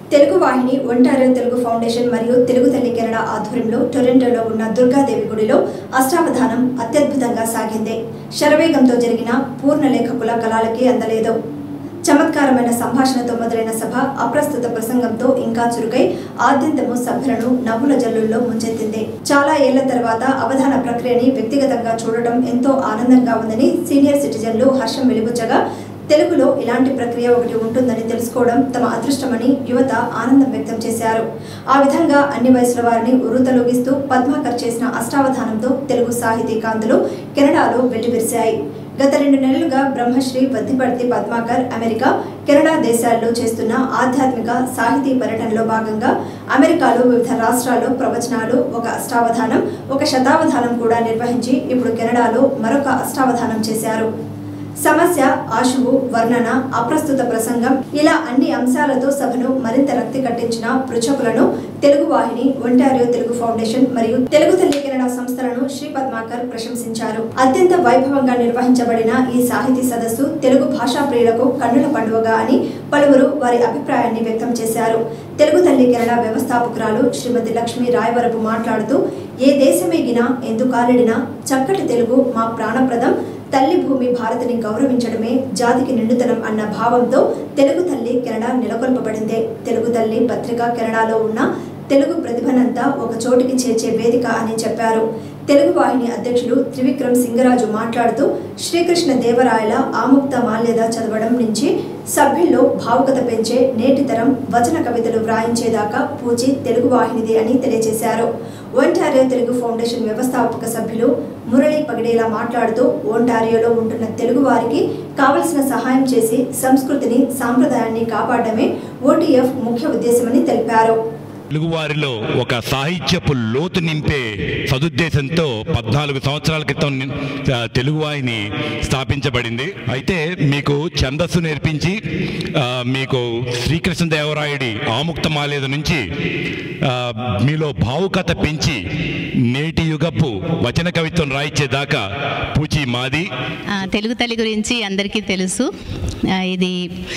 Telugu Vahini Ontario Telugu foundation మరియు Telugu Talli Canada ఆధ్వర్యంలో టొరంటోలో ఉన్న దుర్గాదేవి గుడిలో అష్టావధానం అత్యద్భుతంగా సాగింది. శరవేగంతో జరిగిన పూర్ణ లేఖకుల కళలకి అందలేదు. చమత్కారమైన సంభాషణతో మొదలైన సభ అప్రస్తుత ప్రసంగంతో ఇంకా చురుకై ఆద్యంతము సభ్యులను నవ్వుల జల్లుల్లో ముంచెత్తింది. చాలా ఏళ్ల తర్వాత అవధాన ప్రక్రియని వ్యక్తిగతంగా చూడటం ఎంతో ఆనందంగా ఉందని సీనియర్ సిటిజన్లు హర్షం వెలిబుచ్చగా, తెలుగులో ఇలాంటి ప్రక్రియ ఒకటి ఉంటుందని తెలుసుకోవడం తమ అదృష్టమని యువత ఆనందం వ్యక్తం చేశారు. ఆ విధంగా అన్ని వయసుల వారిని ఉర్రూతలూగిస్తూ పద్మాకర్ చేసిన అష్టావధానంతో తెలుగు సాహితీ కాంతులు కెనడాలో వెల్లివిరిశాయి. గత 2 నెలలుగా బ్రహ్మశ్రీ వద్దిపర్తి పద్మాకర్ అమెరికా, కెనడా దేశాల్లో చేస్తున్న ఆధ్యాత్మిక సాహితీ పర్యటనలో భాగంగా అమెరికాలో వివిధ రాష్ట్రాల్లో ప్రవచనాలు, ఒక అష్టావధానం, ఒక శతావధానం కూడా నిర్వహించి ఇప్పుడు కెనడాలో మరొక అష్టావధానం చేశారు. సమస్య, ఆశువు, వర్ణన, అప్రస్తుత ప్రసంగం ఇలా అన్ని అంశాలతో సభను మరింత రక్తి కట్టించిన పృచ్ఛకులను తెలుగు వాహిని, ఒంటారియో తెలుగు ఫౌండేషన్ మరియు తెలుగు తల్లి కెనడా సంస్థలను శ్రీ పద్మాకర్ ప్రశంసించారు. అత్యంత వైభవంగా నిర్వహించబడిన ఈ సాహితీ సదస్సు తెలుగు భాషా ప్రియులకు కన్నుల పండువగా అని పలువురు వారి అభిప్రాయాన్ని వ్యక్తం చేశారు. తెలుగు తల్లి కెనడా వ్యవస్థాపకురాలు శ్రీమతి లక్ష్మీ రాయవరపు మాట్లాడుతూ, ఏ దేశమేగినా ఎందుకాలిడినా చక్కటి తెలుగు మా ప్రాణప్రదం, తల్లి భూమి భారతిని గౌరవించడమే జాతికి నిండుతనం అన్న భావంతో తెలుగు తల్లి కెనడా నెలకొల్పబడిందే. తెలుగు తల్లి పత్రిక కెనడాలో ఉన్న తెలుగు ప్రతిభనంతా ఒక చోటికి చేర్చే వేదిక అని చెప్పారు. తెలుగు వాహిని అధ్యక్షులు త్రివిక్రమ్ సింగరాజు మాట్లాడుతూ, శ్రీకృష్ణ దేవరాయల ఆముక్త మాల్యద చదవడం నుంచి సభ్యుల్లో భావుకత పెంచే నేటి తరం వచన కవితలు వ్రాయించేదాకా పూచి తెలుగు వాహినిదే అని తెలియజేశారు. ఒంటారియో తెలుగు ఫౌండేషన్ వ్యవస్థాపక సభ్యులు మురళీ పగడేలా మాట్లాడుతూ, ఒంటారియోలో ఉంటున్న తెలుగు వారికి కావలసిన సహాయం చేసి సంస్కృతిని, సాంప్రదాయాన్ని కాపాడమే ఓటీఎఫ్ ముఖ్య ఉద్దేశమని తెలిపారు. తెలుగువారిలో ఒక సాహిత్యపు లోతు నింపే సదుద్దేశంతో 14 సంవత్సరాల క్రితం తెలుగువాహిని స్థాపించబడింది. అయితే మీకు ఛందస్సు నేర్పించి మీకు శ్రీకృష్ణదేవరాయుడి ఆముక్త మాల్యద నుంచి మీలో భావుకత పెంచి నేటి యుగపు వచన కవిత్వం రాయించేదాకా పూచి మాది. తెలుగు తల్లి గురించి అందరికీ తెలుసు. ఇది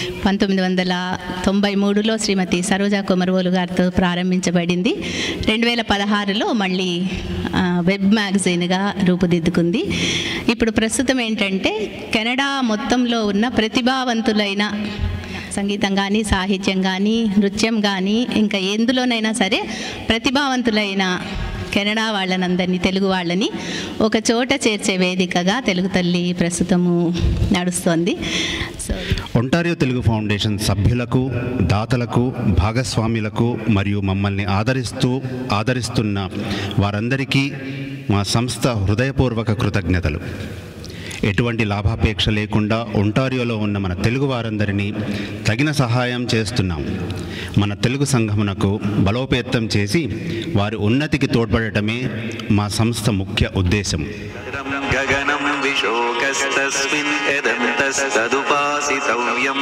1993లో శ్రీమతి సరోజా కొమరవోలు గారితో ప్రారంభించబడింది. 2016లో మళ్ళీ వెబ్ మ్యాగజైన్గా రూపుదిద్దుకుంది. ఇప్పుడు ప్రస్తుతం ఏంటంటే కెనడా మొత్తంలో ఉన్న ప్రతిభావంతులైన సంగీతం కానీ, సాహిత్యం కానీ, నృత్యం కానీ, ఇంకా ఎందులోనైనా సరే ప్రతిభావంతులైన కెనడా వాళ్ళనందరినీ, తెలుగు వాళ్ళని ఒక చోట చేర్చే వేదికగా తెలుగు తల్లి ప్రస్తుతము నడుస్తోంది. ఒంటారియో తెలుగు ఫౌండేషన్ సభ్యులకు, దాతలకు, భాగస్వాములకు మరియు మమ్మల్ని ఆదరిస్తున్న వారందరికీ మా సంస్థ హృదయపూర్వక కృతజ్ఞతలు. ఎటువంటి లాభాపేక్ష లేకుండా ఒంటారియోలో ఉన్న మన తెలుగు వారందరినీ తగిన సహాయం చేస్తున్నాం. మన తెలుగు సంఘమునకు బలోపేతం చేసి వారి ఉన్నతికి తోడ్పడటమే మా సంస్థ ముఖ్య ఉద్దేశం. గగనం విశోకస్తస్మిన్ యదంతస్తదుపాసితవ్యం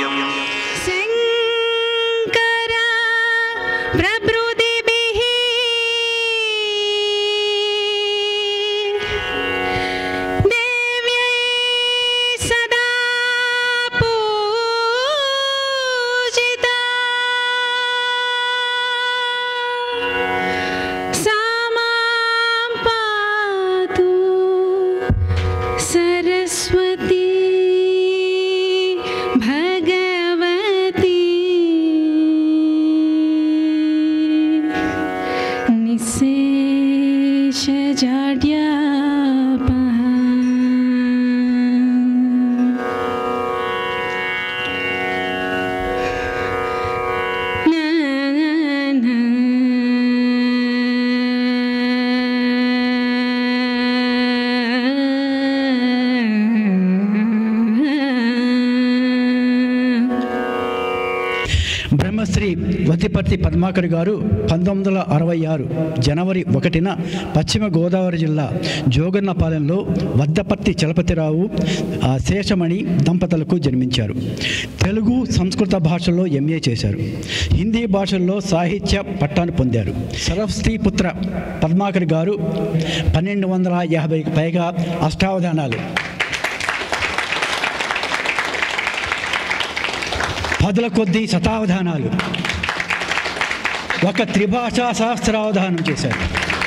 శంకర ప్రబృతిభిః దేవ్యై సదా పూజితా సామాం పాతు సరస్వతి భగవతి నిశేషజాడ్యాపహ బ్రహ్మశ్రీ వద్దిపర్తి పద్మాకర్ గారు 1966 జనవరి 1న పశ్చిమ గోదావరి జిల్లా జోగన్నపాలెంలో వద్దపర్తి చలపతిరావు శేషమణి దంపతులకు జన్మించారు. తెలుగు, సంస్కృత భాషల్లో ఎంఏ చేశారు. హిందీ భాషల్లో సాహిత్య పట్టాను పొందారు. సరస్వతీపుత్ర పద్మాకర్ గారు 1250కి పైగా అష్టావధానాలు, 10 కొద్దీ శతావధానాలు, ఒక త్రిభాషా సహస్రావధానం చేశారు.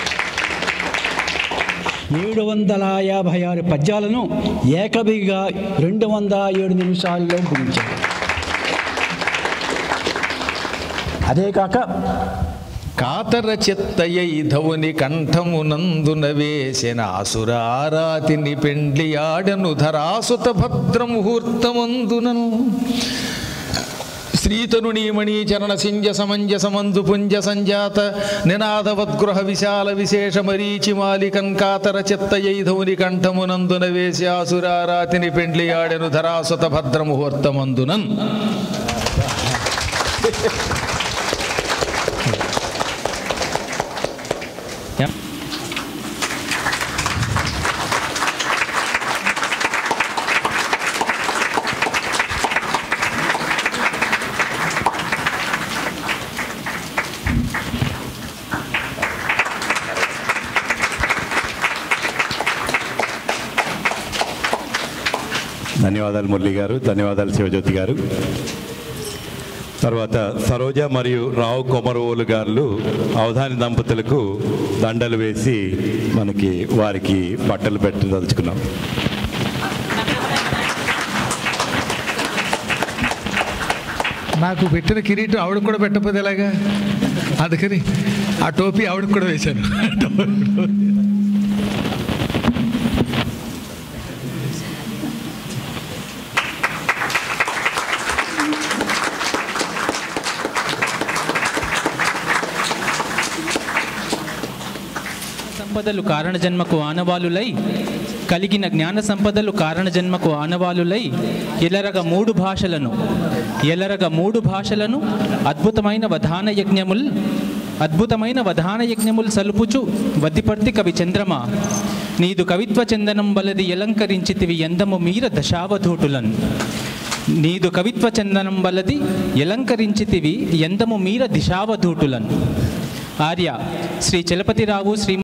756 పద్యాలను ఏకబిగా 207 నిమిషాల్లో గురించారు. అదే కాక కాతర చిత్తయ్య ధవుని కంఠమునందున వేసిన అసురారాతిని పెండ్లి ఆడను ధరాసుత భద్ర ముహూర్తమందునను శ్రీతనునీమణి చరణ సింజ సమంజసమందు పుంజ సంజాత నినాదవద్గృహ విశాల విశేష మరీచి మాలికన్ కాతర చిత్తయైధవుని కంఠమునందున వేసి ఆసురారాతిని పెండ్లి ఆడెను ధరాసుత భద్ర ముహూర్తమందునన్. ధన్యవాదాలు మురళి గారు, ధన్యవాదాలు శివజ్యోతి గారు. తర్వాత సరోజ మరియు రావు కొమరవోలు గారు అవధాని దంపతులకు దండలు వేసి మనకి వారికి బట్టలు పెట్టదలుచుకున్నాం. నాకు పెట్టిన కిరీటం ఆవిడకు కూడా పెట్టకపోతే ఎలాగా, అందుకని ఆ టోపీ ఆవిడకు కూడా వేశాను. సంపదలు కారణ జన్మకు ఆనవాలులై కలిగిన జ్ఞాన సంపదలు కారణ జన్మకు ఆనవాలులై ఎలరగ మూడు భాషలను అద్భుతమైన వధాన యజ్ఞముల్ సలుపుచు వద్దిపర్తి కవి చంద్రమా నీదు కవిత్వ చందనం వలది ఎలంకరించితివి ఎందము మీర దశావధూటులన్. నీదు కవిత్వ చందనం వలది ఎలంకరించితివి ఎందము మీర దిశావధూటులన్. ఆర్య శ్రీ చలపతిరావు శ్రీ